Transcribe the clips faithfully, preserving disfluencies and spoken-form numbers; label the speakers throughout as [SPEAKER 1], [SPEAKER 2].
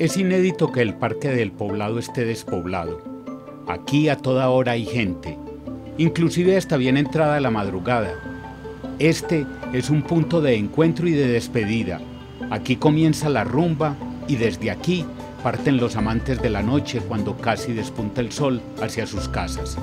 [SPEAKER 1] Es inédito que el Parque del Poblado esté despoblado. Aquí a toda hora hay gente, inclusive hasta bien entrada la madrugada. Este es un punto de encuentro y de despedida. Aquí comienza la rumba y desde aquí parten los amantes de la noche cuando casi despunta el sol hacia sus casas.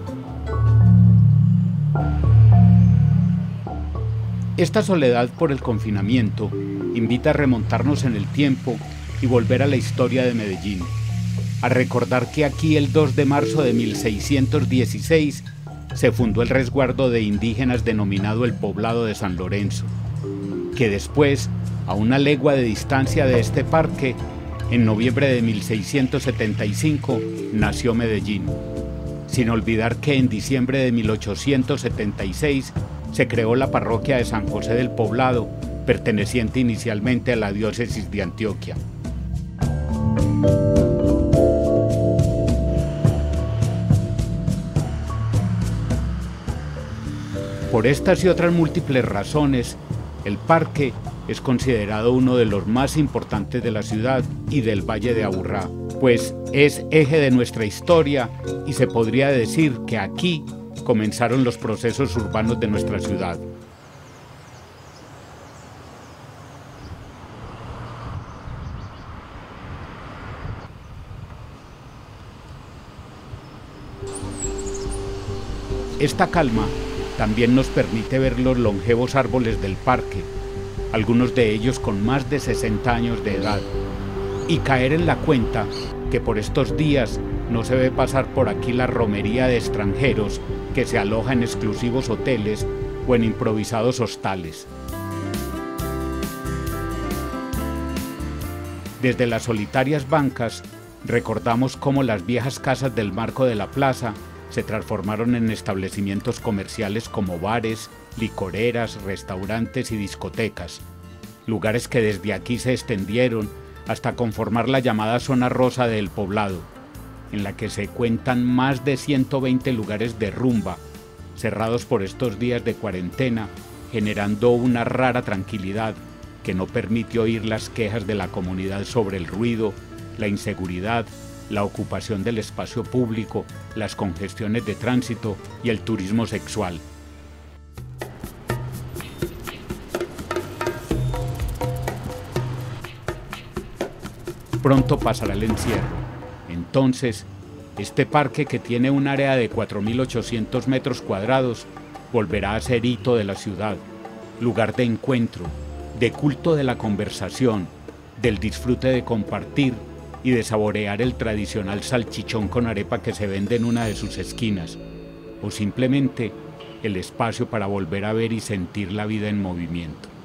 [SPEAKER 1] Esta soledad por el confinamiento invita a remontarnos en el tiempo y volver a la historia de Medellín, a recordar que aquí el dos de marzo de mil seiscientos dieciséis se fundó el resguardo de indígenas denominado el Poblado de San Lorenzo, que después, a una legua de distancia de este parque, en noviembre de mil seiscientos setenta y cinco nació Medellín, sin olvidar que en diciembre de mil ochocientos setenta y seis se creó la parroquia de San José del Poblado, perteneciente inicialmente a la diócesis de Antioquia. Por estas y otras múltiples razones, el parque es considerado uno de los más importantes de la ciudad y del Valle de Aburrá, pues es eje de nuestra historia y se podría decir que aquí comenzaron los procesos urbanos de nuestra ciudad. Esta calma también nos permite ver los longevos árboles del parque, algunos de ellos con más de sesenta años de edad, y caer en la cuenta que por estos días no se ve pasar por aquí la romería de extranjeros que se aloja en exclusivos hoteles o en improvisados hostales. Desde las solitarias bancas recordamos cómo las viejas casas del marco de la plaza se transformaron en establecimientos comerciales como bares, licoreras, restaurantes y discotecas, lugares que desde aquí se extendieron hasta conformar la llamada zona rosa del Poblado, en la que se cuentan más de ciento veinte lugares de rumba, cerrados por estos días de cuarentena, generando una rara tranquilidad que no permite oír las quejas de la comunidad sobre el ruido, la inseguridad, la ocupación del espacio público, las congestiones de tránsito y el turismo sexual. Pronto pasará el encierro. Entonces, este parque, que tiene un área de cuatro mil ochocientos metros cuadrados, volverá a ser hito de la ciudad, lugar de encuentro, de culto de la conversación, del disfrute de compartir y de saborear el tradicional salchichón con arepa que se vende en una de sus esquinas, o simplemente el espacio para volver a ver y sentir la vida en movimiento.